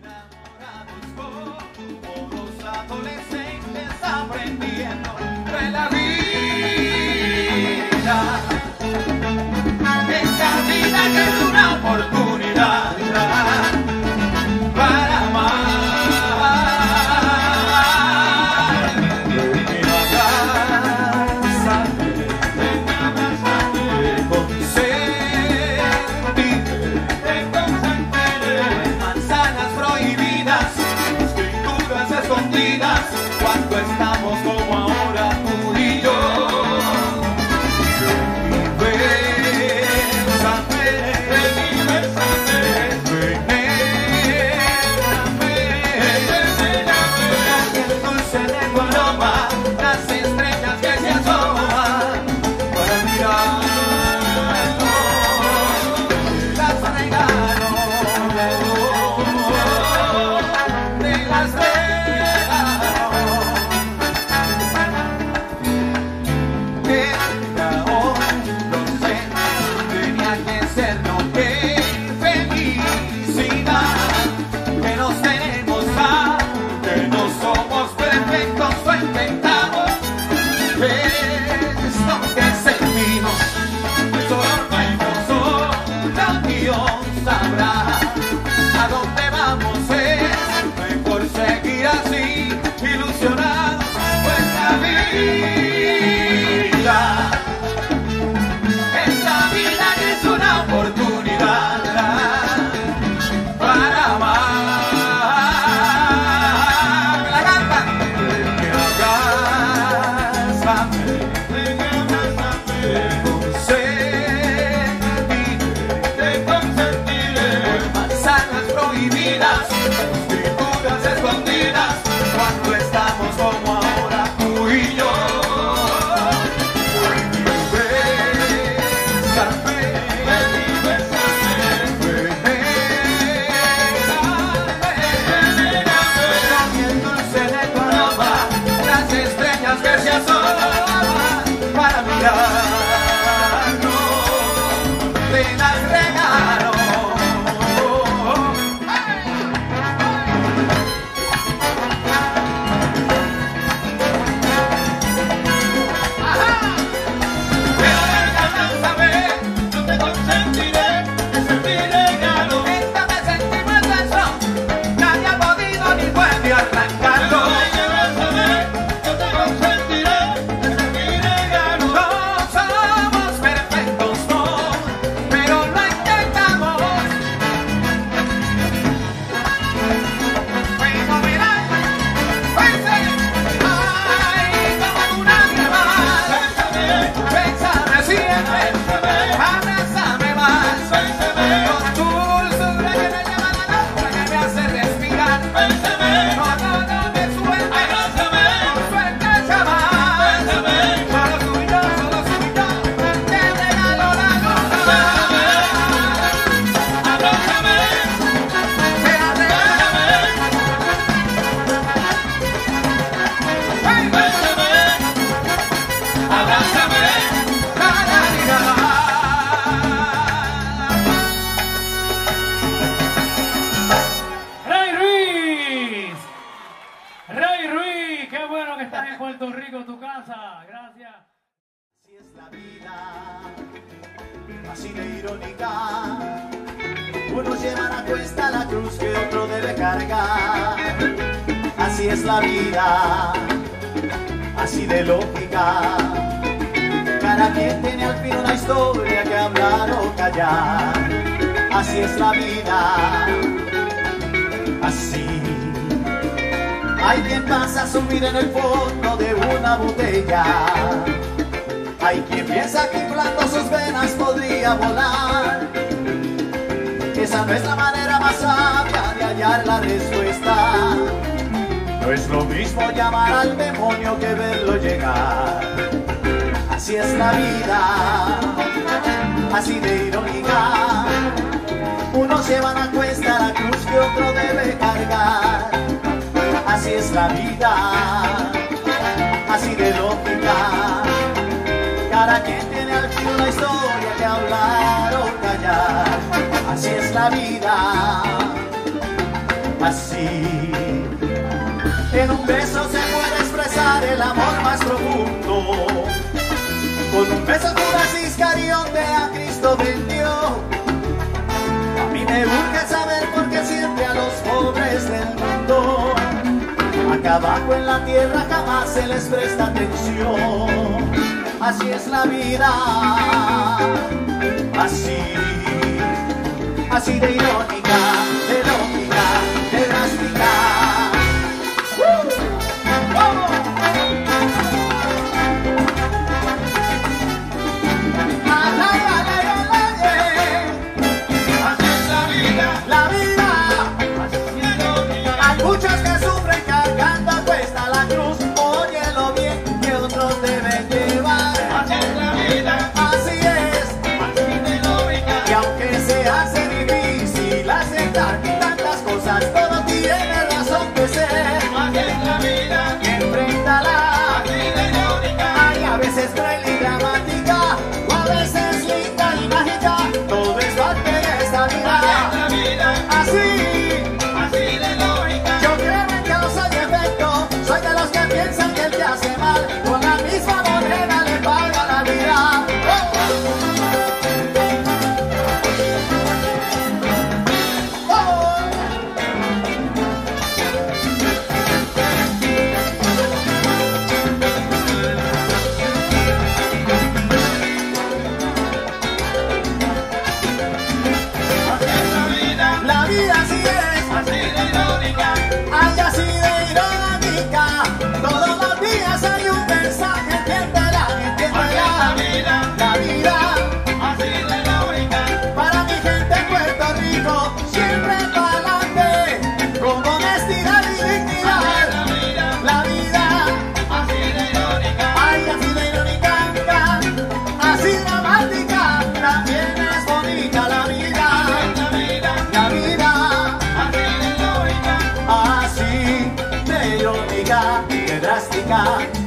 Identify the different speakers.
Speaker 1: Adolescentes aprendiendo de la vida, esa vida que es una oportunidad para amar. Ven a abrázame, consentiré, manzanas prohibidas, escrituras escondidas, cuando estamos como ahora tú y yo. Bésame, bésame, el dulce de tu aroma, las estrellas que se asoman para mirarnos, las regalo, te las regalo. No sé, tenía que ser, no, qué felicidad que nos tenemos, que no somos perfectos o intentamos esto que sentimos, solo Dios sabrá a dónde vamos. Es mejor seguir así, ilusionados, nuestra vida. Esta vida es una oportunidad para amar. La gata, que abrázame, consentiré, manzanas prohibidas, escrituras escondidas, cuando estamos como ahora tú y yo. Que se asoman para mirarnos, te las regalo. Abrázame, yo te consentiré, ese es mi regalo. Esta vez sentimos eso, nadie ha podido ni puede arrancarlo.
Speaker 2: Puerto Rico, tu casa. Gracias.
Speaker 1: Así es la vida, así de irónica. Unos llevan a cuesta la cruz que otro debe cargar. Así es la vida, así de lógica. Cada quien tiene al fin una historia que hablar o callar. Así es la vida, así. Hay quien pasa su vida en el fondo de una botella. Hay quien piensa que inflando sus venas podría volar. Esa no es la manera más sabia de hallar la respuesta. No es lo mismo llamar al demonio que verlo llegar. Así es la vida, así de irónica. Unos llevan a cuesta la cruz que otro debe cargar. Así es la vida, así de lógica. Cada quien tiene al fin una historia que hablar o callar. Así es la vida, así. En un beso se puede expresar el amor más profundo. Con un beso Judas Iscariote a Cristo vendió. A mí me urge saber por qué siempre a los pobres del mundo acá abajo en la tierra jamás se les presta atención. Así es la vida, así de irónica, de lógica, de drástica. ¡Vamos!
Speaker 2: Así es la vida.
Speaker 1: La vida,
Speaker 2: Así es irónica.
Speaker 1: hay muchos que sufren cargando a cuesta la cruz. Óyelo bien, que otros deben llevar.
Speaker 2: Así es la vida.
Speaker 1: Así es,
Speaker 2: Así de irónica.
Speaker 1: y aunque se hace difícil aceptar tantas cosas, todo tiene razón de ser.
Speaker 2: Así es la vida.
Speaker 1: Enfréntala.
Speaker 2: Así de irónica.
Speaker 1: Hay a veces cruel y dramática, o a veces linda y mágica. Todo es parte de esta
Speaker 2: Así es
Speaker 1: vida.
Speaker 2: la vida.
Speaker 1: Así,
Speaker 2: Así de lógica.
Speaker 1: yo creo en causa y efecto. Soy de los que piensan que el que hace mal con la misma moneda le paga la vida. ¡Oh! ¡Oh!
Speaker 2: Así es la vida.
Speaker 1: La vida así es.
Speaker 2: Así de irónica.
Speaker 1: Ay, así de irónica, todos los días hay un mensaje, entiéndela,
Speaker 2: Así es la
Speaker 1: entiéndela.
Speaker 2: vida.
Speaker 1: La vida,
Speaker 2: Así de irónica.
Speaker 1: para mi gente en Puerto Rico, siempre pa'lante, con honestidad y
Speaker 2: Así es
Speaker 1: dignidad.
Speaker 2: la vida.
Speaker 1: La vida,
Speaker 2: Así de irónica.
Speaker 1: ay, así de irónica, así dramática, también es bonita la vida.
Speaker 2: La vida.
Speaker 1: La vida,
Speaker 2: Así de irónica.
Speaker 1: así de irónica, de drástica.